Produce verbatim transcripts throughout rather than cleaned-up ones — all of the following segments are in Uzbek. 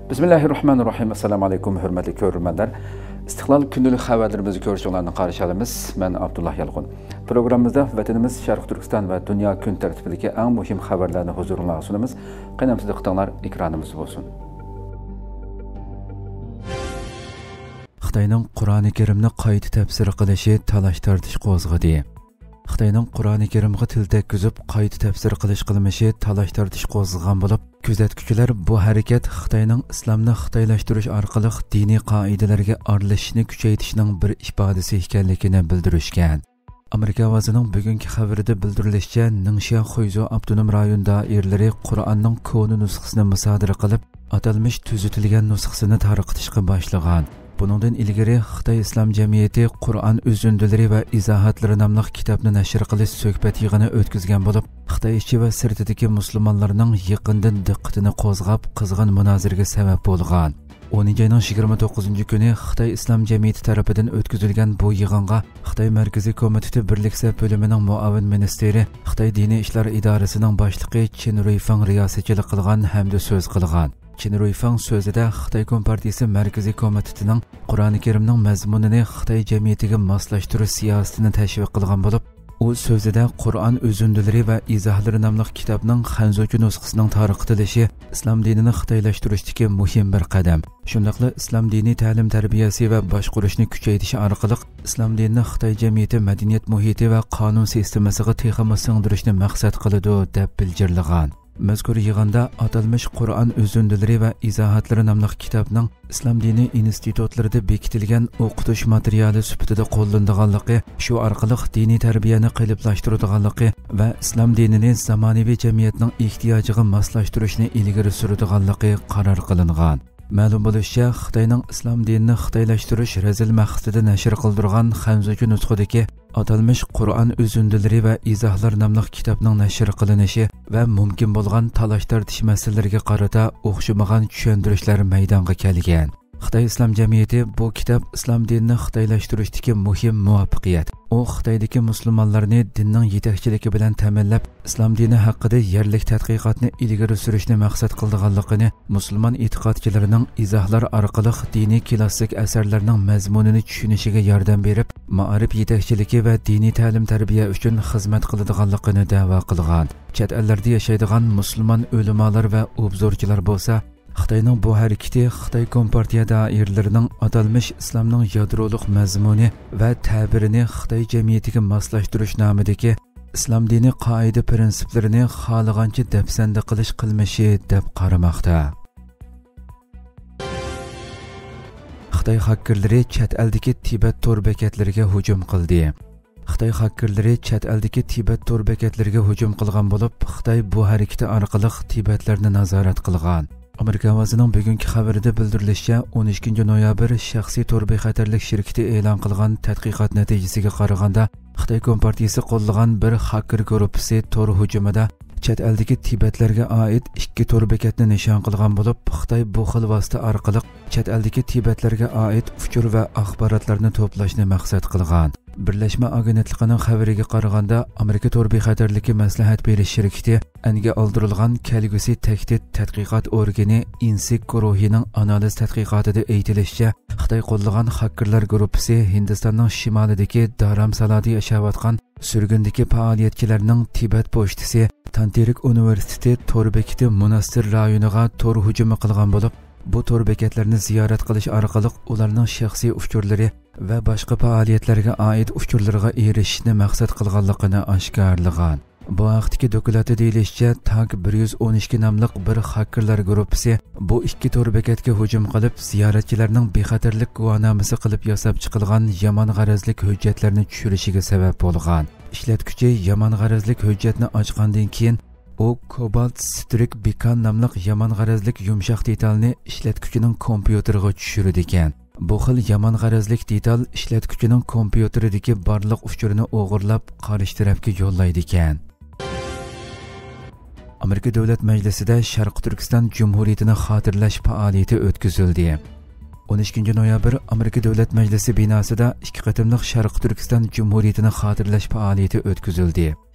Bismillahirrahmanirrahim. Assalamu alaykum, hurmatli ko'ruvchilar. Istiqlol kundalik xabarlarimizni ko'rishinglarni qarshi olamiz. Men Abdullah Yalqun. Programmamizda vatanimiz Sharq Turkiston va dunyo kun tartibidagi eng muhim xabarlarni huzuringizga sunamiz. Qaynamsiz diqqatinglar ekranimiz bo'lsin. Xitoyning Qur'oni Karimni qayta tafsir qilishi talash tortish qo'zg'adi. Xitoyning Qur'oni Karimga til tekkizib qayta tafsir qilish qilmishi talash tortish qo'zg'agan bo'lib, kuzatuvchilar bu harakat Xitoyning islomni xitoylashtirish orqali diniy qoidalarga aralashishni kuchaytirishning bir ifodasi ekanligini bildirishgan. Amerika ovozining bugungi xabarida bildirilishicha, Ningxia Xuyzhou avtonom rayon doiralari Qur'onning koni nusxasini musodara qilib, atalmish tuzitilgan nusxasini tarqatishga boshlagan. Buningdan ilgari Xitoy Islom jamiyati Qur'on uzundilari va izohatlari nomli kitobni nashr qilish suhbat yig'ini o'tkazgan bo'lib, Xitoy ichi va sirtidagi musulmonlarning yaqindan diqqatini qo'zg'ab, qizg'in munozaraga sabab bo'lgan. o'ninchi oyning yigirma to'qqizinchi kuni Xitoy Islom jamiyati tomonidan o'tkazilgan bu yig'inga Xitoy Markaziy komiteti birliksa bo'limining muavin ministri, Xitoy diniy ishlar idorasining boshlig'i Chen Ruifang riyosatchilik qilgan hamda so'z qilgan. Chen Ruifang so'zida Xitoy Kompartiyasi Markaziy komitetining Qur'oni Karimning mazmunini Xitoy jamiyatiga moslashtirish siyosatini tashviq qilgan bo'lib, u so'zida Qur'on uzundilari va izohlari nomli kitobning Xanzucha nusxasining tarqatilishi islom dinini xitoylashtirishdagi muhim bir qadam. Shundaqla islom diniy ta'lim tarbiyasi va boshqarishni kuchaytirish orqali islom dinini Xitoy jamiyati madaniyat muhiti va qonun sistemasiga texnik singdirishni maqsad qiladi deb bildirilgan. Mazkur yig'inda atalmish Qur'on uzundilari va izohatlari nomli kitobning islom dini institutlarida bekitilgan o'qitish materiali sifatida qo'llanilganligi, shu orqali diniy tarbiyani qiliblashtiridiganligi va islom dinini zamonaviy jamiyatning ehtiyojiga moslashtirishni ilgari suradiganligi qaror qilingan. Ma'lum bo'lishicha, Xitoyning islom dinini xitoylashtirish razil maqsadida nashr qildirgan Xanzucha nusxadagi atalmish Qur'on uzundilari va izohlar nomli kitobning nashr qilinishi va mumkin bo'lgan talash tortish masalalariga qarata o'xshamagan tushuntirishlar maydonga kelgan. Xitoy Islom jamiyati bu kitob islom dinini xitoylashtirishdagi muhim muvaffaqiyat. U Xitoydagi musulmonlarni dinning yetakchiligi bilan ta'minlab, islom dini haqida yerlik tadqiqotni ilgari surishni maqsad qilganligini, musulmon e'tiqodchilarining izohlar orqali diniy klassik asarlarning mazmunini tushunishiga yordam berib, ma'rif yetakchiligi va diniy ta'lim tarbiya uchun xizmat qiladiganligini da'vo qilgan. Chet ellarda yashaydigan musulmon ulamolar va obzorchilar bo'lsa, Xitoyning bu harakati Xitoy Kompartiya doiralarining atalmish islomning yadroliq mazmuni va ta'birini Xitoy jamiyatiga moslashtirish nomidagi islom dini qoida prinsiplarini xohlagancha dafsanda qilish qilmishi deb qaramoqda. Xitoy hakkerlari chet eldagi Tibet tor bekatlariga hujum qildi. Xitoy hakkerlari chet eldagi Tibet tor bekatlariga hujum qilgan bo'lib, Xitoy bu harakati orqali Tibetlarni nazorat qilgan. Amerika ovozining bugungi xabarida bildirilishicha, o'n ikkinchi noyabr shaxsiy tor bexatarlik shirkati e'lon qilgan tadqiqot natijasiga qaraganda, Xitoy Kompartiyasi qo'llagan bir hacker guruhi tor hujumida chet eldagi Tibetlarga oid ikki tor bekatni nishon qilgan bo'lib, Xitoy bu xil vosita orqali chet eldagi Tibetlarga oid uchur va axborotlarni to'plashni maqsad qilgan. Birlashma agentligining xabariga qaraganda, Amerika tor bexatarligi maslahat berish shirkati anga oldirilgan kelgusi tahdid tadqiqot organi INSEC guruhining analiz tadqiqotida aytilishicha, Xitoy qo'llagan hakkerlar guruhi Hindistonning shimolidagi Dharam salada yashayotgan surgundagi faoliyatchilarning Tibet pochtasi Tanterik universiteti tor bekati monastir rayoniga tor hujumi qilgan bo'lib, bu tor bekatlarni ziyorat qilish orqali ularning shaxsiy uchurlari va boshqa faoliyatlarga oid uchurlarga erishishni maqsad qilganligini oshkorlagan. Bu vaqtdagi dokladda deyilishicha, Tag bir yuz o'n ikki nomli bir hakkerlar guruhi bu ikki tor bekatga hujum qilib, ziyoratchilarning bexatarlik guvohnomasi qilib yasab chiqilgan yomon g'arazlik hujjatlarni tushirishiga sabab bo'lgan. Ishlatuvchi yomon g'arazlik hujjatni ochgandan keyin u Cobalt Strike Beacon nomli yomon g'arazlik yumshoq detalni ishlatuvchining kompyuteriga tushirdi ekan. Bu xil yomon g'arazlik detal ishlatuvchining kompyuteridagi barliq uchurini o'g'irlab, qarshi tarafga yo'llaydi ekan. Amerika Davlat Majlisida Sharq Turkiston Jumhuriyatini xotirlash faoliyati o'tkazildi. o'n ikkinchi noyabr Amerika Davlat Majlisi binosida ikki qatimliq Sharq Turkiston Jumhuriyatini xotirlash faoliyati o'tkazildi.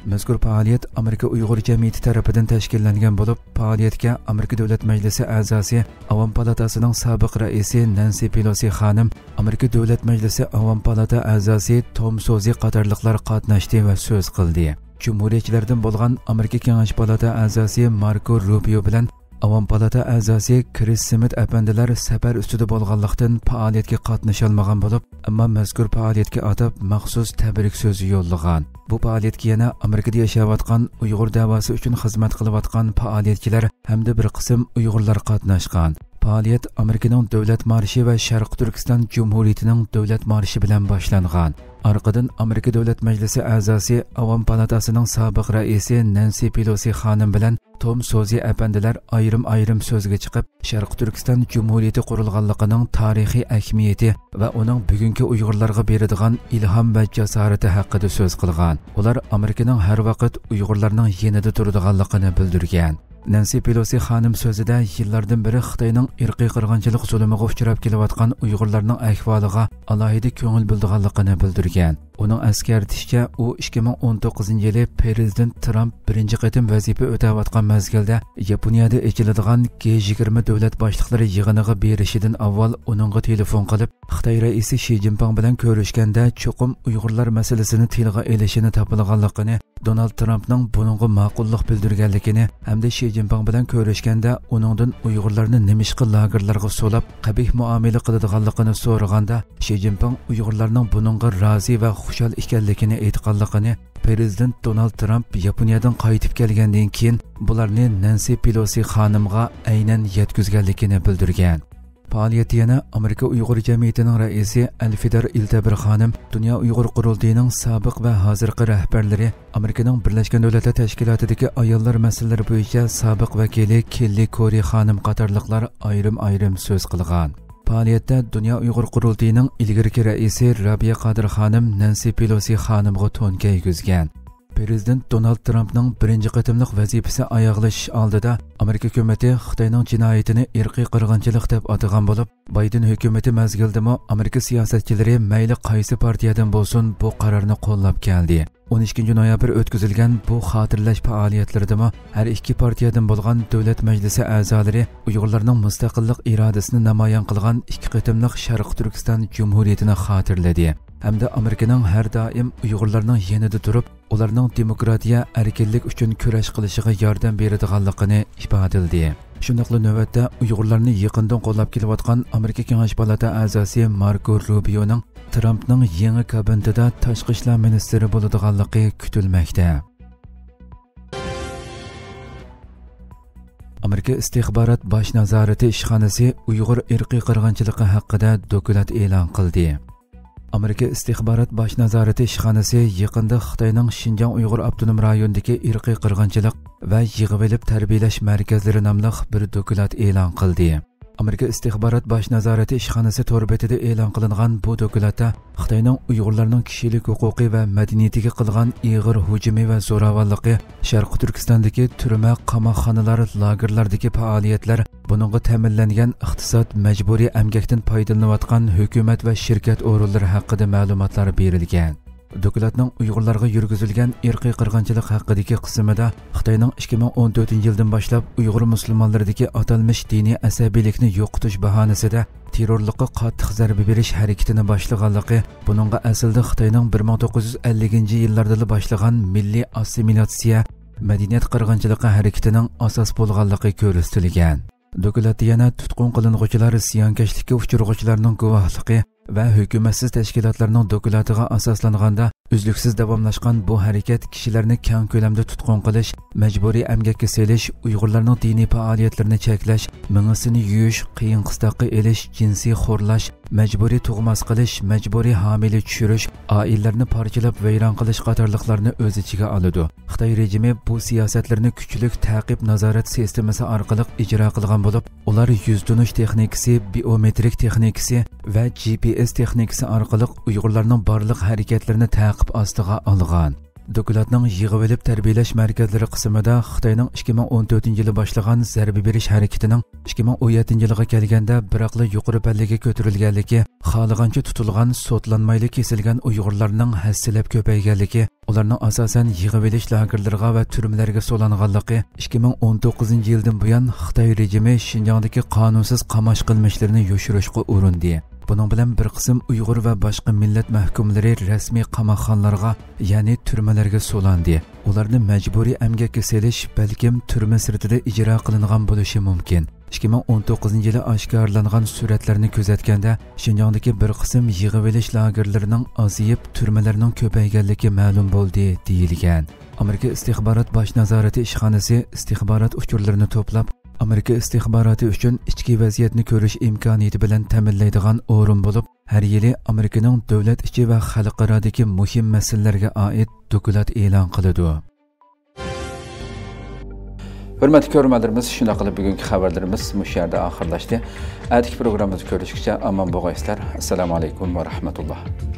Mazkur faoliyat Amerika Uyg'ur jamiyati tarafidan tashkillangan bo'lib, faoliyatga Amerika Davlat Majlisi a'zosi, Avom palatasining sobiq raisi Nansi Pelosi xonim, Amerika Davlat Majlisi Avom palata a'zosi Tom Sozi qatorliqlar qatnashdi va so'z qildi. Cumhuriyatchilardan bo'lgan Amerika Kengash palata a'zosi Marco Rubio bilan Avom palata a'zosi Chris Smith apandilar safar ustida bo'lganlikdan faoliyatga qatnasha olmagan bo'lib, ammo mazkur faoliyatga atab maxsus tabrik so'zi yo'llagan. Bu faoliyatga yana Amerikada yashayotgan Uyg'ur da'vosi uchun xizmat qilayotgan faoliyatchilar hamda bir qism Uyg'urlar qatnashgan. Faoliyat Amerikaning davlat marshi va Sharq Turkiston Jumhuriyatining davlat marshi bilan boshlangan. Arqadan Amerika Davlat Majlisi a'zosi, Avom palatasining sobiq raisi Nansi Pelosi xonim bilan Tom Sozi apandilar ayrim-ayrim so'zga chiqib, Sharq Turkiston Jumhuriyati qurilganligining tarixiy ahamiyati va uning bugungi Uyg'urlarga beradigan ilhom va jasorati haqida so'z qilgan. Ular Amerikaning har vaqt Uyg'urlarning yanida turadiganligini bildirgan. Nansi Pelosi xonim so'zida yillardan beri Xitoyning irqiy qirg'inchilik zulmiga uchrab kelayotgan Uyg'urlarning ahvoliga alohida ko'ngil bildirganligini bildirgan. Uning eskartishicha, u ikki ming o'n to'qqizinchi yili Prezident Trump birinchi qatim vazifa o'tayotgan mezgilda Yaponiyada ochiladigan G yigirma davlat boshliqlari yig'iniga berishidan avval uningga telefon qilib, Xitoy raisi Shi Jinping bilan ko'rishganda cho'qim Uyg'urlar masalasini tilga olishini topilganligini, Donald Trumpning buningga ma'qullik bildirganligini hamda Shi Jinping bilan ko'rishganda uningdan Uyg'urlarni nimishqi lagerlarga so'lab qabih muomala qiladiganligini so'raganda, Shi Jinping Uyg'urlarning buningga rozi va xushal ekanligini aytganligini, Prezident Donald Trump Yaponiyadan qaytib kelgandan keyin bularni Nansi Pelosi xonimga aynan yetkazganligini bildirgan. Faoliyati yana Amerika Uyg'ur jamiyatining raisi Alfidar Iltabir xonim, Dunyo Uyg'ur qurultiyining sobiq va hozirgi rahbarlari, Amerikaning Birlashgan Davlatlar Tashkilotidagi ayollar masalalari bo'yicha sobiq vakili Kelli Kori xonim qatorliqlar ayrim-ayrim so'z qilgan. Faoliyatda Dunyo Uyg'ur qurultiyining ilgirki raisi Rabiya Qodir xonim Nansi Pelosi xonimga to'nka yegizgan. Prezident Donald Trumpning birinchi qatimliq vazifasi oyoqlashish oldida Amerika hukumati Xitoyning jinoyatini irqiy qirg'inchilik deb atagan bo'lib, Bayden hukumati mazgildimi Amerika siyosatchilari mayli qaysi partiyadan bo'lsin bu qarorni qo'llab keldi. o'n ikkinchi noyabr o'tkazilgan bu xotirlash faoliyatlaridami har ikki partiyadan bo'lgan davlat majlisi a'zolari Uyg'urlarning mustaqillik irodasini namoyon qilgan ikki qatimliq Sharq Turkiston Jumhuriyatini xotirladi. Hamda Amerikaning har doim Uyg'urlarning yanida turib, ularning demokratiya, erkinlik uchun kurash qilishiga yordam beradiganligini ifodaladi. Shundaqla navbatda Uyg'urlarni yaqindan qo'llab kelayotgan Amerika Kengash palata a'zosi Marco Rubioning Trumpning yangi kabinetida tashqi ishlar ministri bo'ladiganligi kutilmoqda. Amerika istixborot bosh nazorati ishxonasi Uyg'ur irqiy qirg'inchiligi haqida dokument e'lon qildi. Amerika istixborot bosh nazorati ishxonasi yaqinda Xitoyning Xinjiang Uyg'ur avtonom rayonidagi irqiy qirg'inchilik va yig'ib tarbiyalash markazlari nomli bir dokument e'lon qildi. Amerika istixborot bosh nazorati ishxonasi to'rbetida e'lon qilingan bu dokumentda Xitoyning Uyg'urlarning kishilik huquqi va madaniyatiga qilgan ig'ir hujumi va zo'ravonligi, Sharq Turkistondagi turma, qamoqxonalar, lagerlardagi faoliyatlar, buningga ta'minlangan iqtisod, majburiy emgakdan foydalanayotgan hukumat va shirkat o'rinlari haqida ma'lumotlar berilgan. Dokumentning Uyg'urlarga yurgizilgan irqiy qirg'inchilik haqidagi qismida Xitoyning ikki ming o'n to'rtinchi yildan boshlab Uyg'ur musulmonlaridagi atalmish diniy asabiylikni yo'qotish bahonasida terrorlikqa qattiq zarba berish harakatini boshlaganligi, buningga aslida Xitoyning bir ming to'qqiz yuz ellinchi yillarda boshlagan milliy assimilyatsiya, madaniyat qirg'inchiligi harakatining asos bo'lganligi ko'rsatilgan. Dokumentda yana tutqun qilinuvchilar, ziyonkashlikka uchraguvchilarning guvohligi va hukumatsiz tashkilotlarning dokumentiga asoslanganda uzluksiz davomlashgan bu harakat kishilarni keng ko'lamda tutqun qilish, majburiy emgakka selish, Uyg'urlarning diniy faoliyatlarini cheklash, mingisini yuyish, qiyin qistoqqa elish, jinsiy xo'rlash, majburiy tug'mas qilish, majburiy homila tushirish, oilalarni parchalab vayron qilish qatorliqlarni o'z ichiga oladi. Xitoy rejimi bu siyosatlarni kuchli ta'qib nazorat sistemasi orqali ijro qilgan bo'lib, ular yuz tunish texnikasi, biometrik texnikasi va G P S texnikasi orqali Uyg'urlarning barliq harakatlarini ta'qib ostiga olgan. Dokulatning yig'ib olib tarbiyalash markazlari qismida Xitoyning ikki ming o'n to'rtinchi yili boshlagan zarba berish harakatining ikki ming o'n yettinchi yilga kelganda biroqli yuqori pallaga ko'tarilganligi, xohlagancha tutilgan, sotlanmayli kesilgan Uyg'urlarning hassilab ko'payganligi, ularning asosan yig'ib olish lagerlariga va turmalarga solanganligi, ikki ming o'n to'qqizinchi yildan buyon Xitoy rejimi Xinjiangdagi qonunsiz qamash qilmishlarini yoshirishga urindi. Bunun bilan bir qism Uyg'ur va boshqa millat mahkumlari rasmiy qamoqxonalarga, ya'ni turmalarga solandi. Ularni majburiy emgakka selish balkim turma sirtida ijro qilingan bo'lishi mumkin. ikki ming o'n to'qqizinchi yili oshkorlangan suratlarni kuzatganda Xinjiangdagi bir qism yig'ib olish lagerlarining aziyib, turmalarning ko'payganligi ma'lum bo'ldi deyilgan. Amerika istixborot bosh nazorati ishxonasi istixborot uchurlarini to'plab, Amerika istixboroti uchun ichki vaziyatni ko'rish imkoniyati bilan ta'minlaydigan o'rin bo'lib, har yili Amerikaning davlat ichi va xalqarodagi muhim masalalarga oid dokulat e'lon qiladi. Hurmatli ko'ruvchilarimiz, shunday qilib bugungi xabarlarimiz mush yerda oxirlashdi. Atigi programmamizni ko'rishgacha omon bo'linglar. Assalomu alaykum va rahmatulloh.